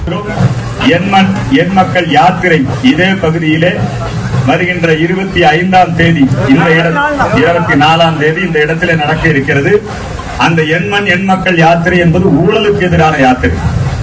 என் மக்கள் யாத்திரை இதே பகுதியிலே வருகின்ற 25ஆம் தேதி, இந்த 24ஆம் தேதி இந்த இடத்திலே நடக்க இருக்கிறது. அந்த என் மக்கள் யாத்திரை என்பது ஊழலுக்கு எதிரான யாத்திரை.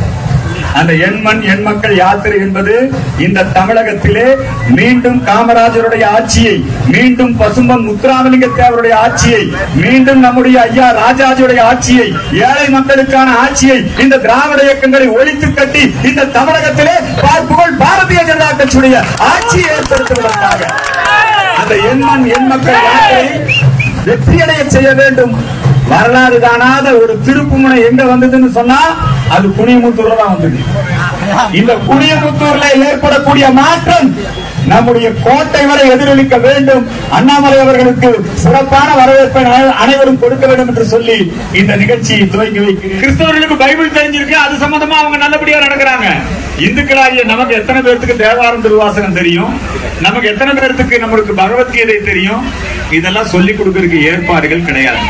அந்த என் மக்கள் யாத்திரை என்பது இந்த தமிழகத்திலே மீண்டும் காமராஜருடைய ஆட்சியை, மீண்டும் பசும்பொன் முத்துராமலிங்க தேவருடைய ஆட்சியை, மீண்டும் நம்முடைய ஐயா ராஜாஜியுடைய ஆட்சியை, ஏழை மக்களுக்கான ஆட்சியை, இந்த திராவிட இயக்கங்களை ஒழித்து கட்டி இந்த தமிழகத்திலே புகழ் பாரதிய ஜனதா கட்சியுடைய ஆட்சியை ஏற்படுத்துவதற்காக அந்த என் மக்கள் யாத்திரை வெற்றியடைய செய்ய வேண்டும். வரலாறு காணாத ஒரு திருப்புமுனை எங்க வந்ததுன்னு சொன்னா அது குனியமுத்தூர்ல தான் வந்தது. இந்த குனியமுத்தூர்ல ஏற்படக்கூடிய மாற்றம் நம்முடைய கோட்டை வரை எதிரொலிக்க வேண்டும். அண்ணாமலை அவர்களுக்கு சிறப்பான வரவேற்பை அனைவரும் கொடுக்க வேண்டும் என்று சொல்லி இந்த நிகழ்ச்சியை துவக்கி வைக்கிறேன். கிறிஸ்தவர்களுக்கு பைபிள் தெரிஞ்சிருக்கு, அது சம்பந்தமா அவங்க நல்லபடியா நடக்கிறாங்க. இந்துக்களாகிய நமக்கு எத்தனை பேருக்கு தேவாரம் திருவாசகம் தெரியும், நமக்கு எத்தனை பேருக்கு நம்மளுக்கு பகவத்கீதை தெரியும், இதெல்லாம் சொல்லிக் கொடுக்கறதுக்கு ஏற்பாடுகள் கிடையாது.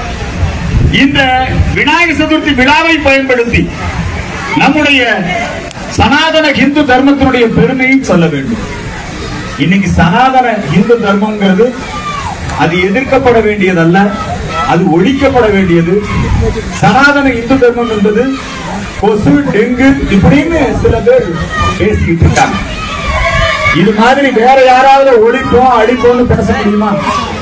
இந்த விநாயகர் சதுர்த்தி விழாவை பயன்படுத்தி நம்முடைய சனாதன இந்து தர்மத்தினுடைய பெருமையை சொல்ல வேண்டும். இன்னைக்கு சனாதன இந்து தர்மம்ங்கிறது அது எதிர்க்கப்பட வேண்டியதல்ல, அது ஒழிக்கப்பட வேண்டியது. சனாதன இந்து தர்மம் என்பது கொசு, டெங்கு இப்படின்னு சில பேர் பேசிக்கிட்டு இருக்காங்க. இது மாதிரி வேற யாராவது ஒழிப்போம் அழிப்போம்னு பேச முடியுமா?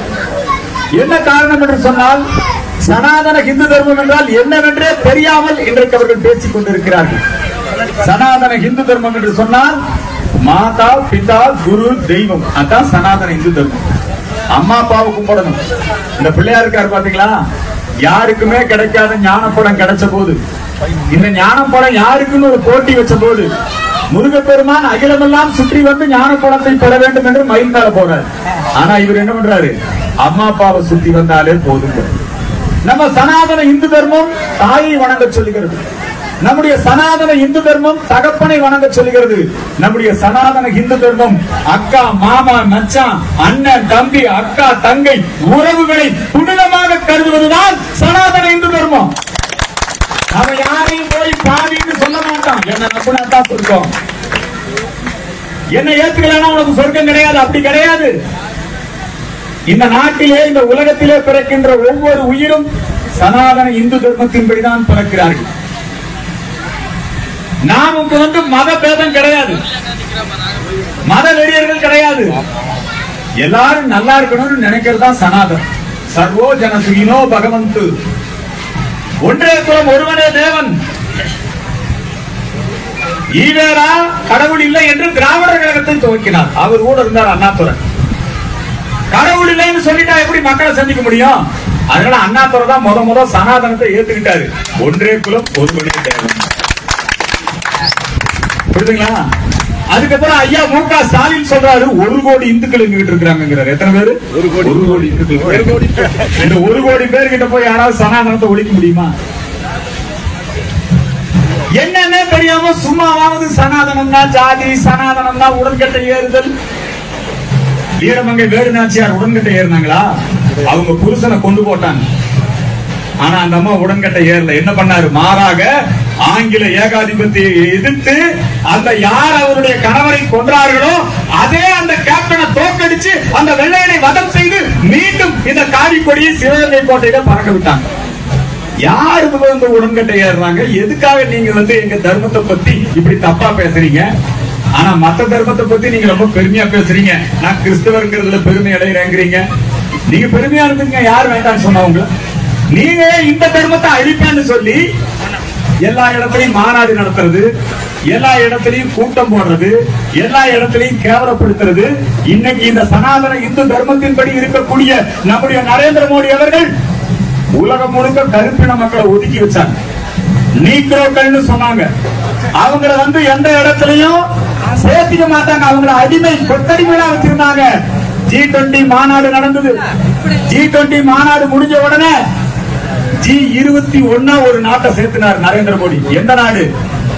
என்ன காரணம் என்று சொன்னால் சனாதன இந்து தர்மம் என்றால் என்னவென்றே தெரியாமல் இன்றைக்கு அவர்கள் பேசிக் கொண்டிருக்கிறார்கள். சனாதன இந்து தர்மம் என்று சொன்னால் மாதா, பிதா, குரு, தெய்வம், அதான் சனாதன இந்து தர்மம். அம்மா அப்பாவை கும்பிடணும். இந்த பிள்ளையா இருக்காரு பாத்தீங்களா, யாருக்குமே கிடைக்காத ஞானப்படம் கிடைச்ச போது, இந்த ஞானப்படம் யாருக்குன்னு ஒரு போட்டி வச்ச போது முருகப்பெருமான் அகிலமெல்லாம் சுற்றி வந்து ஞானப்படத்தை பெற வேண்டும் என்று மயில் மேல போறாரு. ஆனா இவர் என்ன பண்றாரு, அம்மா அப்பாவை சுத்தி வந்தாலே போதுங்க. நம்ம சனாதன இந்து தர்மம் தாயை வணங்க சொல்லுகிறது. நம்முடைய சனாதன இந்து தர்மம் தகப்பனை வணங்க சொல்லுகிறது. நம்முடைய சனாதன இந்து தர்மம் அக்கா, மாமா, மச்சான், அண்ணன், தம்பி, அக்கா, தங்கை உறவுகளை புனிதமாக கருதுவதுதான் சனாதன இந்து தர்மம். நம்ம யாரையும் போய் பாதின்னு சொல்ல மாட்டோம். என்ன நம்பினா சொல்றோம், என்ன ஏத்துக்கலன்னா உனக்கு சொர்க்கம் கிடையாது, அப்படி கிடையாது. இந்த நாட்டிலே, இந்த உலகத்திலே பிறக்கின்ற ஒவ்வொரு உயிரும் சனாதன இந்து தர்மத்தின்படிதான் பிறக்கிறார்கள். நாமுக்கு வந்து மத பேதம் கிடையாது, மத வெறியர்கள் கிடையாது. எல்லாரும் நல்லா இருக்கணும்னு நினைக்கிறது தான் சனாதனம். சர்வோ ஜன சுகினோ பகவந்து, ஒன்றே குலம் ஒருவனே தேவன், ஈவேரா கடவுள் இல்லை என்று திராவிடர் கழகத்தை துவக்கினார். அவர் கூட இருந்தார் அண்ணாதுரை. கடவுள் இல்லைன்னு சொல்லிட்டா எப்படி மக்களை சந்திக்க முடியும்? அதனால அண்ணாதுரை தான் முத சனாதனத்தை ஏத்துக்கிட்டாரு. ஒன்றே குலம் ஒருவனே தேவன். புரியுதுங்களா? அதுக்கப்புறம் ஐயா மு.க. ஸ்டாலின் சொல்றாரு 1 கோடி இந்துக்கள் எங்கிட்ட இருக்கிறாங்க. எத்தனை பேரு? 1 கோடி இந்துக்கள். இந்த 1 கோடி பேர் கிட்ட போய் யாராவது சனாதனத்தை ஒழிக்க முடியுமா? என்னன்னே தெரியாம சும்மாவாவது சனாதனம்னா ஜாதி, சனாதனம்னா உடன்கட்டை ஏறுதல். வீரமங்கை வேலுநாச்சியார் உடன்கட்டை ஏறினாங்களா? அவங்க புருஷனை கொண்டு போட்டாங்க. ஆனா அந்த அம்மா உடன்கட்டை ஏறல. என்ன பண்ணாரு? மாறாக ஆங்கில ஏகாதிபத்தியை எதிர்த்து அந்த யார் அவருடைய கணவரை கொன்றார்களோ அதே அந்த கேப்டனை தோற்கடிச்சு அந்த வெள்ளையனை வதம் செய்து மீண்டும் இந்த காவி கொடியை சிவகங்கை கோட்டையில பறக்க விட்டாங்க. யாருக்கு வந்து உடன்கட்டை ஏறுறாங்க? எதுக்காக நீங்க வந்து எங்க தர்மத்தை பத்தி இப்படி தப்பா பேசுறீங்க? ஆனா மத்த தர்மத்தை பத்தி நீங்க ரொம்ப பெருமையா பேசுறீங்க. நான் கிறிஸ்தவர்ங்கிறதுல பெருமை அடைகிறேங்கிறீங்க. நீங்க பெருமையா இருந்துங்க, யார் வேண்டாம்னு சொன்னவங்க? நீங்க இந்த தர்மத்தை அழிப்பேன்னு சொல்லி எல்லா இடத்துலயும் மாநாடு நடத்துறது, எல்லா இடத்திலையும் கூட்டம் போடுறது, எல்லா இடத்திலையும் கேவலப்படுத்துறது. இன்னைக்கு இந்த சனாதன இந்து தர்மத்தின்படி இருக்கக்கூடிய நம்முடைய நரேந்திர மோடி அவர்கள் உலகம் முழுக்க கருப்பின மக்களை ஒதுக்கி வச்சாங்க. நீக்ரோக்கள்னு சொன்னாங்க. அவங்கள வந்து எந்த இடத்துலயும் சேர்த்திக்க மாட்டாங்க. அவங்கள அடிமை கொத்தடிமையா வச்சிருந்தாங்க. G20 மாநாடு நடந்தது. G20 மாநாடு முடிஞ்ச உடனே G21 ஒரு நாட்டை சேர்த்தினார் நரேந்திர மோடி. எந்த நாடு?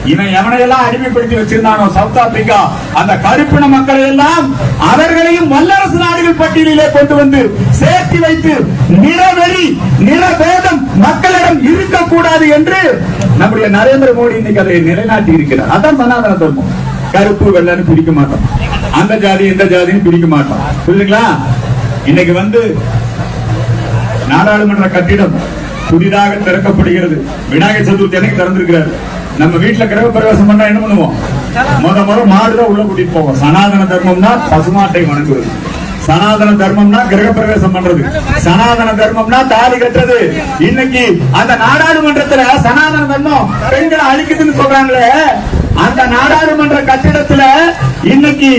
இவன் எவனையெல்லாம் அடிமைப்படுத்தி வச்சிருந்தானோ சவுத் ஆப்பிரிக்கா, அந்த கருப்பின மக்களை எல்லாம் அவர்களையும் வல்லரசு நாடுகள் பட்டியலிலே கொண்டு வந்து சேர்த்து வைத்து நிறவெறி நிறபேதம் மக்களிடம் இருக்கக்கூடாது என்று நம்முடைய நரேந்திர மோடி இன்னைக்கு அதை நிலைநாட்டி இருக்கிறார். அதான் சனாதன தர்மம். கருப்பு வெள்ளன்னு பிரிக்க மாட்டோம், அந்த ஜாதி இந்த ஜாதின்னு பிரிக்க மாட்டோம். புரியுதுங்களா? இன்னைக்கு வந்து நாடாளுமன்ற கட்டிடம் புதிதாக திறக்கப்படுகிறது. விநாயகர் சதுர்த்தி அன்னைக்கு திறந்திருக்கிறார். நம்ம வீட்டுல கிரக பிரவேசம் பண்ணா என்ன பண்ணுவோம்? முத மாடுதான் உள்ள கூட்டிட்டு போவோம். சனாதன தர்மம்னா பசுமாட்டை வணங்குவது, சனாதன தர்மம்னா கிரக பிரவேசம் பண்றது, சனாதன தர்மம்னா தாலி கட்டுறது. இன்னைக்கு அந்த நாடாளுமன்றத்துல சனாதன தர்மம் பெண்களை அழிக்குதுன்னு சொல்றாங்களே, அந்த நாடாளுமன்ற கட்டிடத்துல இன்னைக்கு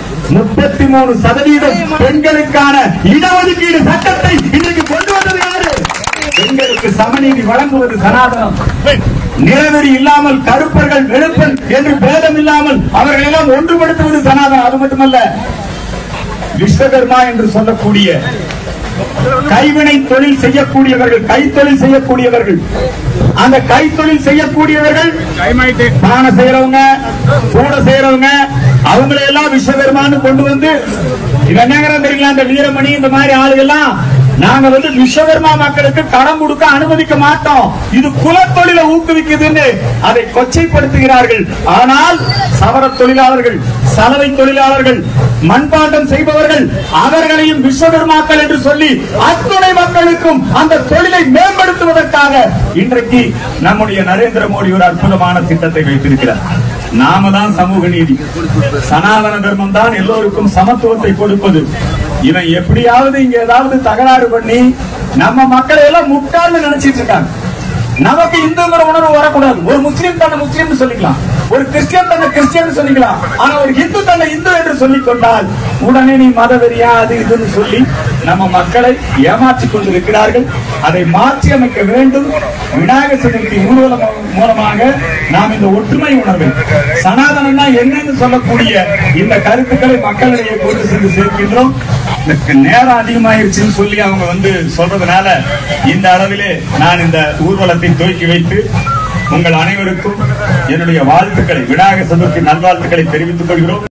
33% பெண்களுக்கான இடஒதுக்கீடு சட்டத்தை இன்னைக்கு கொண்டு வந்தது யாரு? பெண்களுக்கு சமநீதி வழங்குவது சனாதனம். நிறவெறி இல்லாமல் கருப்பர்கள் வெளுப்பன் என்று பேதம் இல்லாமல் அவர்கள் எல்லாம் ஒன்றுபடுத்துவது சனாதனம். அது மட்டுமல்ல, விஸ்வகர்மா என்று சொல்லக்கூடிய கைவினை தொழில் செய்யக்கூடியவர்கள், கைத்தொழில் செய்யக்கூடியவர்கள், அந்த கைத்தொழில் செய்யக்கூடியவர்கள் பானை செய்யறவங்க, கூட செய்யறவங்க, அவங்களை எல்லாம் விஸ்வகர்மான்னு கொண்டு வந்து என்னங்கிறது தெரியல. அந்த வீரமணி இந்த மாதிரி ஆளுகள்லாம் நாங்க வந்து விஸ்வகர்மா மக்களுக்கு கடன் கொடுக்க அனுமதிக்க மாட்டோம், இது குலத்தொழிலை ஊக்குவிக்குதுன்னு அதை கொச்சைப்படுத்துகிறார்கள். ஆனால் சவர தொழிலாளர்கள், சலவை தொழிலாளர்கள், மண்பாண்டம் செய்பவர்கள், அவர்களையும் விஸ்வகர்மாக்கள் என்று சொல்லி அத்துணை மக்களுக்கும் அந்த தொழிலை மேம்படுத்துவதற்காக இன்றைக்கு நம்முடைய நரேந்திர மோடி ஒரு அற்புதமான திட்டத்தை வைத்திருக்கிறார். நாம தான் சமூக நீதி, சனாதன தர்மம் தான் எல்லோருக்கும் சமத்துவத்தை கொடுப்பது. இவன் எப்படியாவது இங்க ஏதாவது தகராறு பண்ணி நம்ம மக்களை எல்லாம் முட்டாள்னு நினைச்சிட்டு இருக்காங்க. நமக்கு இந்துங்கிற உணர்வு வரக்கூடாது. ஒரு முஸ்லீம் தன்னை முஸ்லீம் சொல்லிக்கலாம், ஒரு கிறிஸ்டியன் தன்னை கிறிஸ்டியன் சொல்லிக்கலாம். ஆனா ஒரு இந்து தன்னை இந்து என்று சொல்லிக் கொண்டால் உடனே நீ மதவெறியா அது இதுன்னு சொல்லி நம்ம மக்களை ஏமாற்றிக் கொண்டிருக்கிறார்கள். அதை மாற்றி அமைக்க வேண்டும். விநாயகர் சதுர்த்தி ஊர்வலம் மூலமாக நாம் இந்த ஒற்றுமை உணர்வை, சனாதனம்னா என்னன்னு சொல்லக்கூடிய இந்த கருத்துக்களை மக்களிடையே கொண்டு சென்று சேர்க்கின்றோம். நேரம் அதிகமாயிருச்சுன்னு சொல்லி அவங்க வந்து சொல்றதுனால இந்த அளவிலே நான் இந்த ஊர்வலத்தை துவக்கி வைத்து உங்கள் அனைவருக்கும் என்னுடைய வாழ்த்துக்களை, விநாயகர் சதுர்த்தி நல்வாழ்த்துக்களை தெரிவித்துக் கொள்கிறோம்.